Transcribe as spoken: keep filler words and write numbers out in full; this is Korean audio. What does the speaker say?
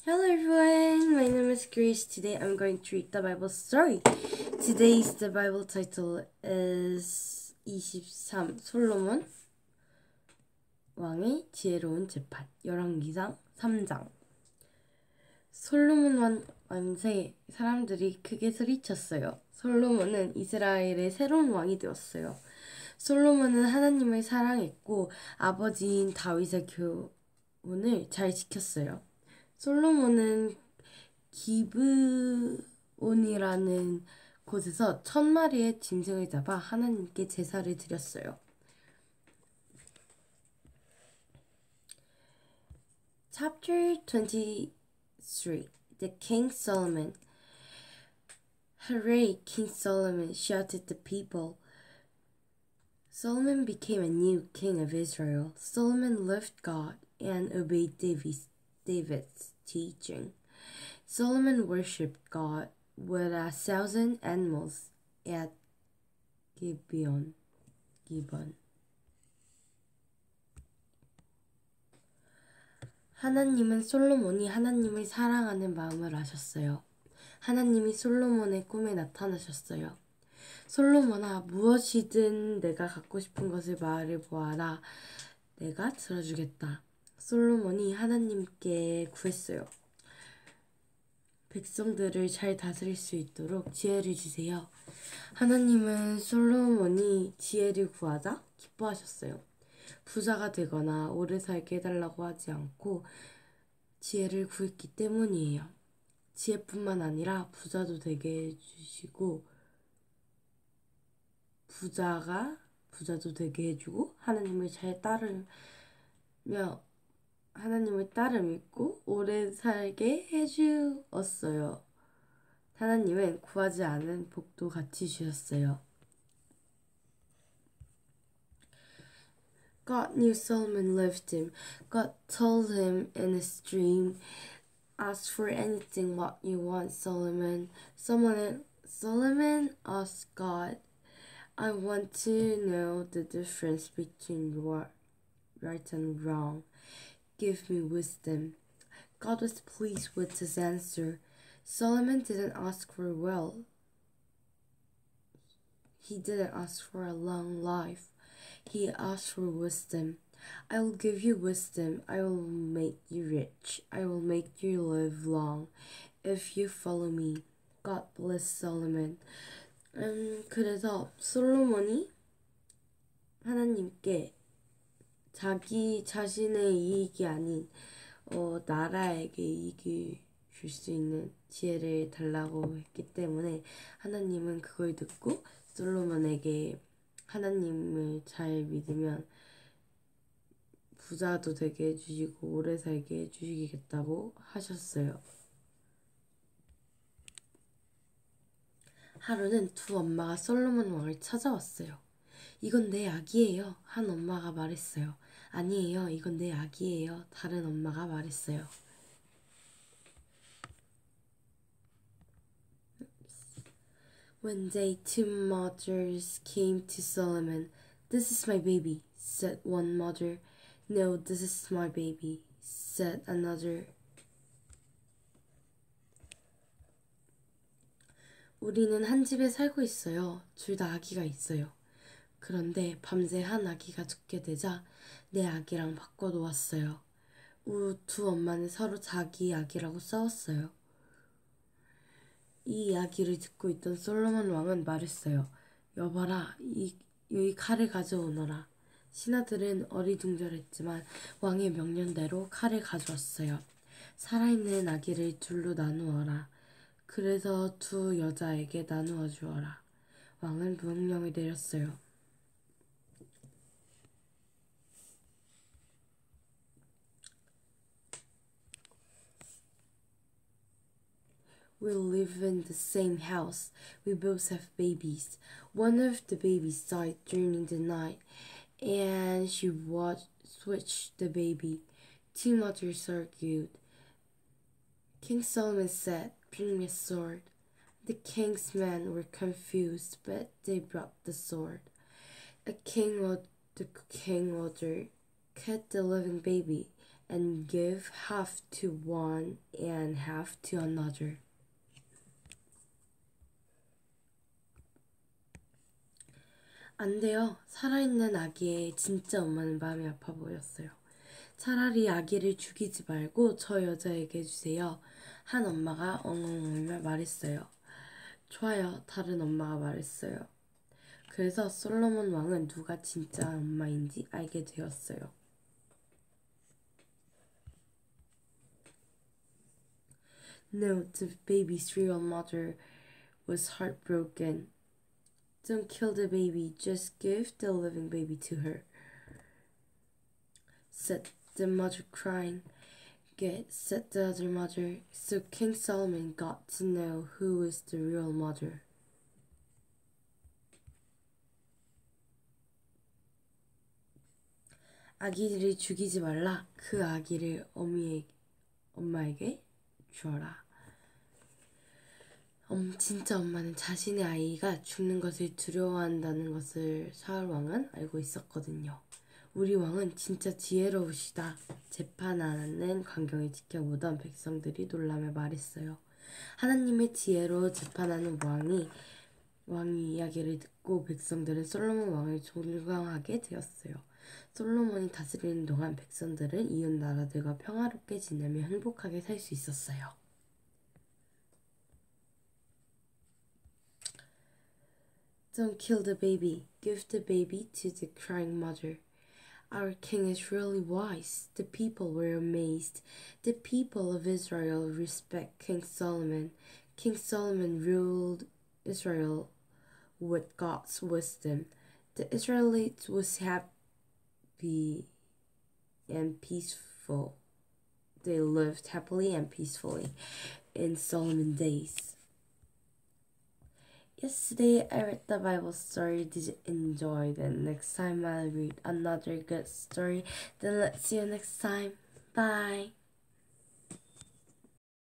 Hello everyone, my name is Grace. Today I'm going to read the Bible story. Today's the Bible title is 이십삼 솔로몬 왕의 지혜로운 재판 열왕기상 삼 장. 솔로몬 왕 왕세 사람들이 크게 소리쳤어요. 솔로몬은 이스라엘의 새로운 왕이 되었어요. 솔로몬은 하나님을 사랑했고 아버지인 다윗의 교훈을 잘 지켰어요. 솔로몬은 기브온이라는 곳에서 천 마리의 짐승을 잡아 하나님께 제사를 드렸어요. Chapter twenty-three. The King Solomon. Hooray, King Solomon, shouted the people. Solomon became a new king of Israel. Solomon loved God and obeyed David's David's teaching. Solomon worshipped God with a thousand animals at Gibeon. Gibeon. 하나님은 솔로몬이 하나님을 사랑하는 마음을 아셨어요. 하나님이 솔로몬의 꿈에 나타나셨어요. 솔로몬아, 무엇이든 내가 갖고 싶은 것을 말해 보아라. 내가 들어주겠다. 솔로몬이 하나님께 구했어요. 백성들을 잘 다스릴 수 있도록 지혜를 주세요. 하나님은 솔로몬이 지혜를 구하자 기뻐하셨어요. 부자가 되거나 오래 살게 해달라고 하지 않고 지혜를 구했기 때문이에요. 지혜뿐만 아니라 부자도 되게 해주시고 부자가 부자도 되게 해주고 하나님을 잘 따르며 하나님을 따르 믿고 오래 살게 해주었어요. 하나님은 구하지 않은 복도 같이 주셨어요. God knew Solomon loved him. God told him in his dream, ask for anything what you want, Solomon. Solomon, Solomon asked God, I want to know the difference between right and wrong. Give me wisdom. God was pleased with his answer. Solomon didn't ask for wealth. He didn't ask for a long life. He asked for wisdom. I will give you wisdom. I will make you rich. I will make you live long if you follow me. God bless Solomon. 음, 그래서 솔로몬이 하나님께 자기 자신의 이익이 아닌 어, 나라에게 이익을 줄 수 있는 지혜를 달라고 했기 때문에 하나님은 그걸 듣고 솔로몬에게 하나님을 잘 믿으면 부자도 되게 해주시고 오래 살게 해주시겠다고 하셨어요. 하루는 두 엄마가 솔로몬 왕을 찾아왔어요. 이건 내 아기예요. 한 엄마가 말했어요. 아니에요. 이건 내 아기예요. 다른 엄마가 말했어요. One day two mothers came to Solomon. This is my baby, said one mother. No, this is my baby, said another. 우리는 한 집에 살고 있어요. 둘 다 아기가 있어요. 그런데 밤새 한 아기가 죽게 되자 내 아기랑 바꿔놓았어요. 우 두 엄마는 서로 자기 아기라고 싸웠어요. 이 이야기를 듣고 있던 솔로몬 왕은 말했어요. 여봐라, 이, 이 칼을 가져오너라. 신하들은 어리둥절했지만 왕의 명령대로 칼을 가져왔어요. 살아있는 아기를 둘로 나누어라. 그래서 두 여자에게 나누어 주어라. 왕은 명령을 내렸어요. We live in the same house. We both have babies. One of the babies died during the night, and she watched, switched the baby. Two mothers argued. King Solomon said, bring me a sword. The king's men were confused, but they brought the sword. A king, the king ordered, cut the living baby and give half to one and half to another. 안 돼요. 살아있는 아기의 진짜 엄마는 마음이 아파 보였어요. 차라리 아기를 죽이지 말고 저 여자에게 주세요. 한 엄마가 엉엉 말했어요. 좋아요. 다른 엄마가 말했어요. 그래서 솔로몬 왕은 누가 진짜 엄마인지 알게 되었어요. No, the baby's real mother was heartbroken. Don't kill the baby, just give the living baby to her, said the mother crying. Get, said the other mother. So King Solomon got to know who was the real mother. 아기를 죽이지 말라. 그 아기를 어미에게, 엄마에게 주어라. 음, 진짜 엄마는 자신의 아이가 죽는 것을 두려워한다는 것을 사울 왕은 알고 있었거든요. 우리 왕은 진짜 지혜로우시다. 재판하는 광경을 지켜보던 백성들이 놀라며 말했어요. 하나님의 지혜로 재판하는 왕이 왕의 이야기를 듣고 백성들은 솔로몬 왕을 존경하게 되었어요. 솔로몬이 다스리는 동안 백성들은 이웃 나라들과 평화롭게 지내며 행복하게 살 수 있었어요. Don't kill the baby. Give the baby to the crying mother. Our king is really wise. The people were amazed. The people of Israel respect King Solomon. King Solomon ruled Israel with God's wisdom. The Israelites was happy and peaceful. They lived happily and peacefully in Solomon's days. Yesterday I read the Bible story. Did you enjoy it? Next time I'll read another good story. Then let's see you next time. Bye.